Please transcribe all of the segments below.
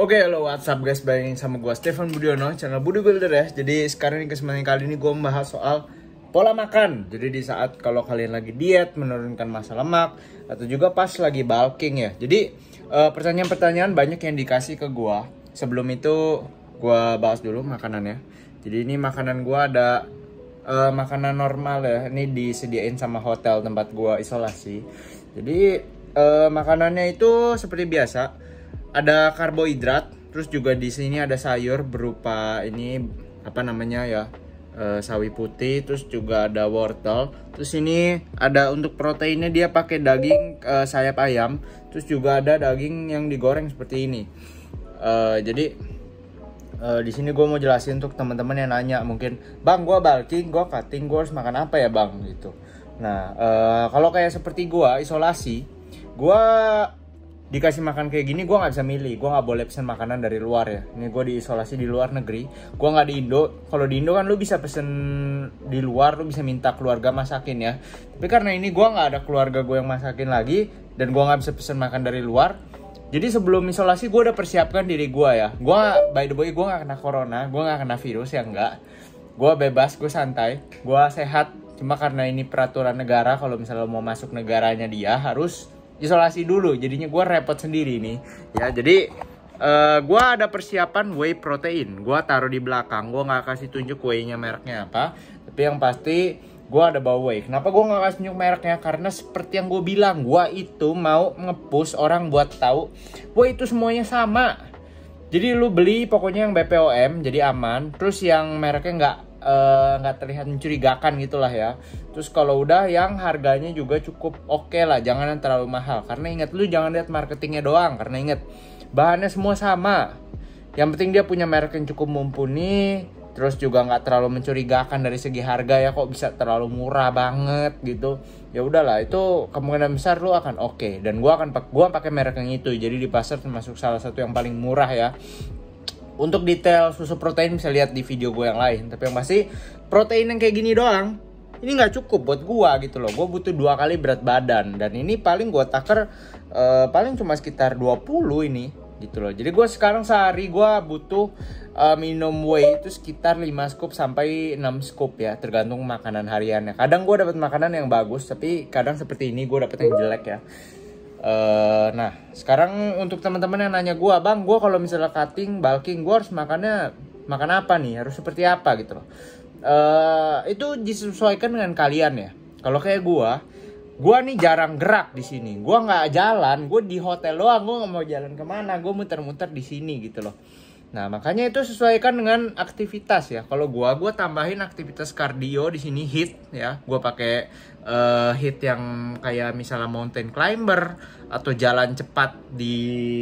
Oke, halo WhatsApp guys, balik sama gue Stefan Budiono, channel Budi Builder ya. Jadi sekarang ini kesempatan kali ini gue membahas soal pola makan. Jadi di saat kalau kalian lagi diet, menurunkan massa lemak, atau juga pas lagi bulking ya. Jadi pertanyaan-pertanyaan banyak yang dikasih ke gue. Sebelum itu gue bahas dulu makanannya. Jadi ini makanan gue ada makanan normal ya. Ini disediain sama hotel tempat gue isolasi. Jadi makanannya itu seperti biasa. Ada karbohidrat, terus juga di sini ada sayur berupa ini apa namanya ya, sawi putih, terus juga ada wortel. Terus ini ada untuk proteinnya dia pakai daging sayap ayam, terus juga ada daging yang digoreng seperti ini. Jadi di sini gue mau jelasin untuk teman-teman yang nanya mungkin, bang gue bulking, gue cutting, gue harus makan apa ya bang gitu. Nah kalau kayak seperti gue isolasi, gue dikasih makan kayak gini, gue nggak bisa milih. Gue nggak boleh pesen makanan dari luar ya. Ini gue diisolasi di luar negeri. Gue nggak di Indo. Kalau di Indo kan lu bisa pesen di luar, lu bisa minta keluarga masakin ya. Tapi karena ini gue nggak ada keluarga gue yang masakin lagi, dan gue nggak bisa pesen makan dari luar. Jadi sebelum isolasi gue udah persiapkan diri gue ya. Gue by the way gue nggak kena corona, gue nggak kena virus ya, enggak. Gue bebas, gue santai, gue sehat. Cuma karena ini peraturan negara, kalau misalnya mau masuk negaranya dia harus isolasi dulu, jadinya gue repot sendiri nih ya. Jadi gue ada persiapan whey protein, gue taruh di belakang. Gue nggak kasih tunjuk whey-nya mereknya apa, tapi yang pasti gue ada bawa whey. Kenapa gue nggak kasih tunjuk mereknya? Karena seperti yang gue bilang, gue itu mau nge-push orang buat tahu whey itu semuanya sama. Jadi lu beli pokoknya yang BPOM, jadi aman. Terus yang mereknya nggak terlihat mencurigakan gitulah ya. Terus kalau udah yang harganya juga cukup oke lah, jangan yang terlalu mahal. Karena ingat, lu jangan lihat marketingnya doang, karena ingat bahannya semua sama. Yang penting dia punya merek yang cukup mumpuni, terus juga nggak terlalu mencurigakan dari segi harga ya. Kok bisa terlalu murah banget gitu? Ya udahlah, itu kemungkinan besar lu akan oke. Dan gua pakai merek yang itu. Jadi di pasar termasuk salah satu yang paling murah ya. Untuk detail susu protein bisa lihat di video gue yang lain. Tapi yang pasti protein yang kayak gini doang, ini nggak cukup buat gue gitu loh. Gue butuh 2 kali berat badan. Dan ini paling gue taker paling cuma sekitar 20 ini gitu loh. Jadi gue sekarang sehari gue butuh minum whey itu sekitar 5 scoop sampai 6 scoop ya, tergantung makanan hariannya. Kadang gue dapat makanan yang bagus, tapi kadang seperti ini gue dapet yang jelek ya. Nah sekarang untuk teman-teman yang nanya gue, bang gue kalau misalnya cutting, bulking, gue harus makan apa nih, harus seperti apa gitu loh. Itu disesuaikan dengan kalian ya. Kalau kayak gue nih jarang gerak di sini, gue nggak jalan, gue di hotel doang, gue nggak mau jalan kemana, gue muter-muter di sini gitu loh. Nah makanya itu sesuaikan dengan aktivitas ya. Kalau gue tambahin aktivitas kardio di sini, HIIT ya. Gue pakai HIIT yang kayak misalnya mountain climber atau jalan cepat di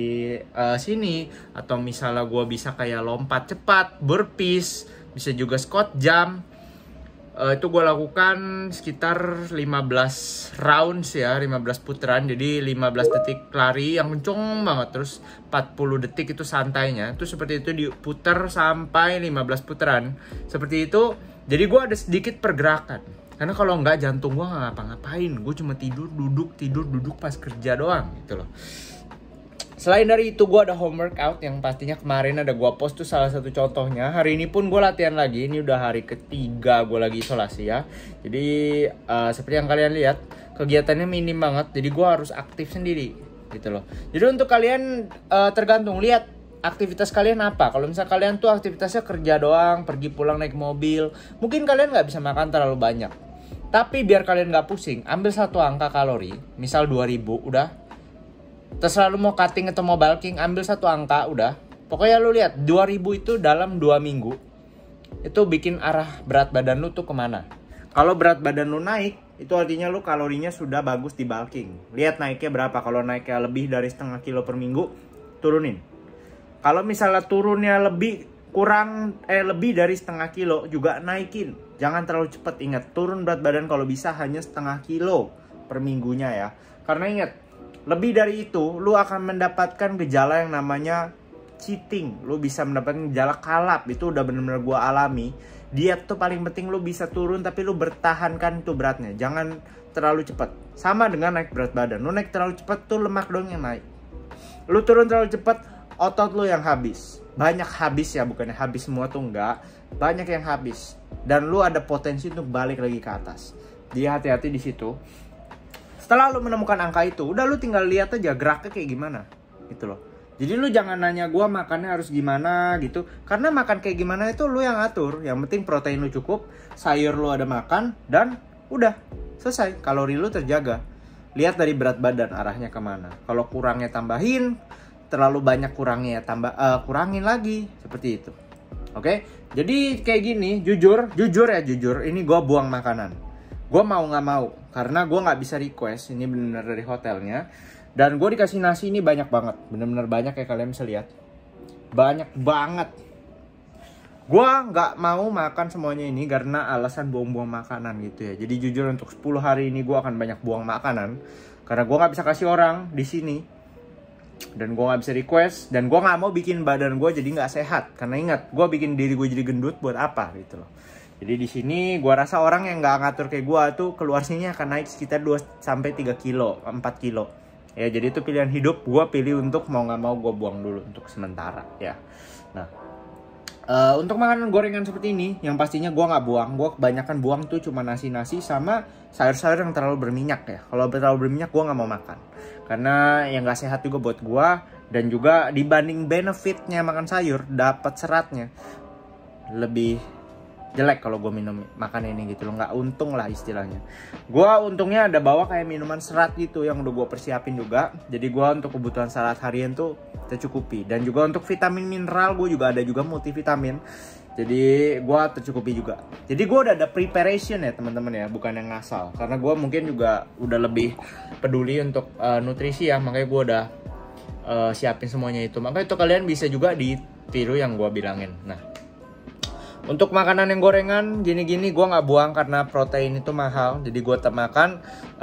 sini, atau misalnya gue bisa kayak lompat cepat, burpees, bisa juga squat jump. Itu gue lakukan sekitar 15 rounds ya, 15 putaran. Jadi 15 detik lari yang kenceng banget, terus 40 detik itu santainya. Itu seperti itu diputar sampai 15 putaran seperti itu. Jadi gue ada sedikit pergerakan, karena kalau enggak jantung gue nggak ngapa-ngapain. Gue cuma tidur duduk pas kerja doang gitu loh. Selain dari itu gue ada home workout yang pastinya kemarin ada gue post tuh, salah satu contohnya. Hari ini pun gue latihan lagi, ini udah hari ketiga gue lagi isolasi ya. Jadi seperti yang kalian lihat, kegiatannya minim banget, jadi gue harus aktif sendiri gitu loh. Jadi untuk kalian tergantung lihat aktivitas kalian apa. Kalau misalnya kalian tuh aktivitasnya kerja doang, pergi pulang naik mobil, mungkin kalian nggak bisa makan terlalu banyak. Tapi biar kalian nggak pusing, ambil satu angka kalori, misal 2000 udah. Terserah lu mau cutting atau mau bulking, ambil satu angka udah. Pokoknya lu lihat 2000 itu dalam 2 minggu itu bikin arah berat badan lu tuh kemana. Kalau berat badan lu naik, itu artinya lu kalorinya sudah bagus di bulking. Lihat naiknya berapa. Kalau naiknya lebih dari setengah kilo per minggu, turunin. Kalau misalnya turunnya lebih dari setengah kilo, juga naikin. Jangan terlalu cepat. Ingat, turun berat badan kalau bisa hanya setengah kilo per minggunya ya. Karena ingat, lebih dari itu, lu akan mendapatkan gejala yang namanya cheating. Lu bisa mendapatkan gejala kalap. Itu udah bener-bener gua alami. Diet tuh paling penting lu bisa turun, tapi lu bertahankan itu beratnya. Jangan terlalu cepat. Sama dengan naik berat badan. Lu naik terlalu cepat tuh lemak dong yang naik. Lu turun terlalu cepat, otot lu yang habis. Banyak habis ya, bukannya habis semua tuh enggak. Banyak yang habis. Dan lu ada potensi untuk balik lagi ke atas. Jadi hati-hati di situ. Setelah lu menemukan angka itu, udah lu tinggal lihat aja geraknya kayak gimana. Gitu loh. Jadi lu jangan nanya gue makannya harus gimana gitu. Karena makan kayak gimana itu lu yang atur. Yang penting protein lu cukup, sayur lu ada makan, dan udah selesai. Kalori lu terjaga. Lihat dari berat badan arahnya kemana. Kalau kurangnya tambahin, terlalu banyak kurangnya kurangin lagi. Seperti itu. Oke? Jadi kayak gini, jujur, ini gue buang makanan. Gue mau gak mau. Karena gue gak bisa request. Ini bener-bener dari hotelnya. Dan gue dikasih nasi ini banyak banget. Bener-bener banyak ya, kalian bisa lihat. Banyak banget. Gue gak mau makan semuanya ini karena alasan buang-buang makanan gitu ya. Jadi jujur untuk 10 hari ini gue akan banyak buang makanan. Karena gue gak bisa kasih orang di sini. Dan gue gak bisa request. Dan gue gak mau bikin badan gue jadi gak sehat. Karena ingat, gue bikin diri gue jadi gendut buat apa gitu loh. Jadi di sini gue rasa orang yang gak ngatur kayak gue tuh keluar sini akan naik sekitar 2-3 kilo, 4 kilo. Ya jadi itu pilihan hidup, gue pilih untuk mau gak mau gue buang dulu untuk sementara ya. Nah, untuk makanan gorengan seperti ini, yang pastinya gue gak buang. Gue kebanyakan buang tuh cuma nasi-nasi sama sayur-sayur yang terlalu berminyak ya. Kalau terlalu berminyak gue gak mau makan. Karena yang gak sehat juga buat gue. Dan juga dibanding benefitnya makan sayur, dapat seratnya lebih jelek kalau gue makan ini gitu loh. Nggak untung lah istilahnya. Gue untungnya ada bawa kayak minuman serat gitu yang udah gue persiapin juga. Jadi gue untuk kebutuhan serat harian tuh tercukupi. Dan juga untuk vitamin mineral gue juga ada juga multivitamin. Jadi gue tercukupi juga. Jadi gue udah ada preparation ya teman-teman ya, bukan yang ngasal. Karena gue mungkin juga udah lebih peduli untuk nutrisi ya. Makanya gue udah siapin semuanya itu. Makanya itu kalian bisa juga ditiru yang gue bilangin. Nah, untuk makanan yang gorengan gini-gini gue nggak buang karena protein itu mahal. Jadi gue tetap makan.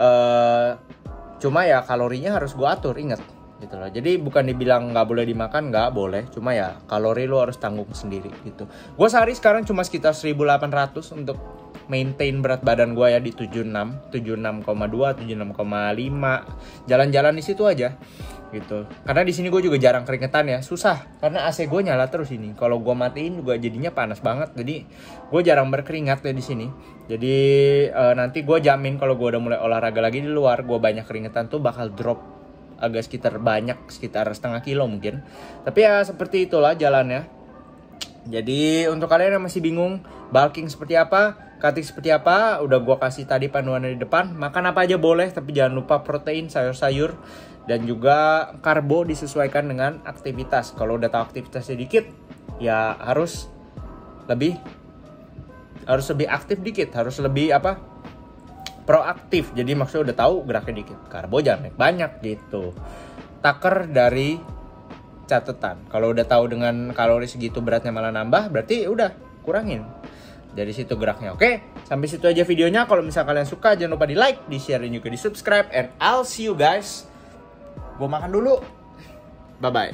Cuma ya kalorinya harus gue atur, inget gitu loh. Jadi bukan dibilang nggak boleh dimakan, nggak boleh. Cuma ya kalori lo harus tanggung sendiri gitu. Gue sehari sekarang cuma sekitar 1.800 untuk maintain berat badan gue ya di 76,2, 76,5. Jalan-jalan di situ aja gitu. Karena di sini gue juga jarang keringetan ya, susah karena AC gue nyala terus ini. Kalau gue matiin juga jadinya panas banget. Jadi gue jarang berkeringat ya di sini. Jadi nanti gue jamin kalau gue udah mulai olahraga lagi di luar, gue banyak keringetan tuh bakal drop agak sekitar setengah kilo mungkin. Tapi ya seperti itulah jalannya. Jadi untuk kalian yang masih bingung bulking seperti apa, cutting seperti apa, udah gue kasih tadi panduannya di depan. Makan apa aja boleh, tapi jangan lupa protein, sayur-sayur, dan juga karbo disesuaikan dengan aktivitas. Kalau udah tahu aktivitasnya dikit, ya harus lebih aktif dikit, harus lebih proaktif. Jadi maksudnya udah tahu geraknya dikit, karbo jangan banyak gitu. Taker dari catatan. Kalau udah tahu dengan kalori segitu beratnya malah nambah, berarti udah kurangin dari situ geraknya. Oke, sampai situ aja videonya. Kalau misalnya kalian suka, jangan lupa di like, di share, dan juga di subscribe. And I'll see you guys. Gue makan dulu. Bye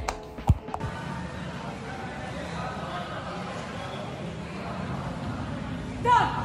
bye.